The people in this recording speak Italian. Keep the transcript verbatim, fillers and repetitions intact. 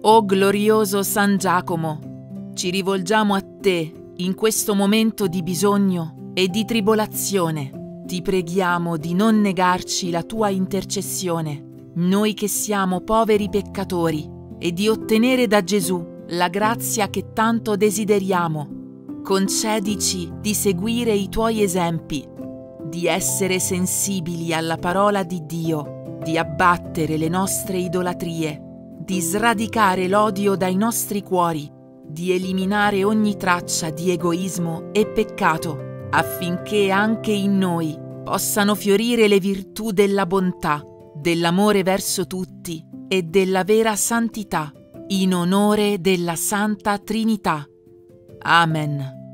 O glorioso San Giacomo, ci rivolgiamo a te in questo momento di bisogno e di tribolazione. Ti preghiamo di non negarci la tua intercessione, noi che siamo poveri peccatori, e di ottenere da Gesù la grazia che tanto desideriamo. Concedici di seguire i tuoi esempi, di essere sensibili alla parola di Dio, di abbattere le nostre idolatrie, di sradicare l'odio dai nostri cuori, di eliminare ogni traccia di egoismo e peccato, affinché anche in noi possano fiorire le virtù della bontà, dell'amore verso tutti e della vera santità, in onore della Santa Trinità. Amen.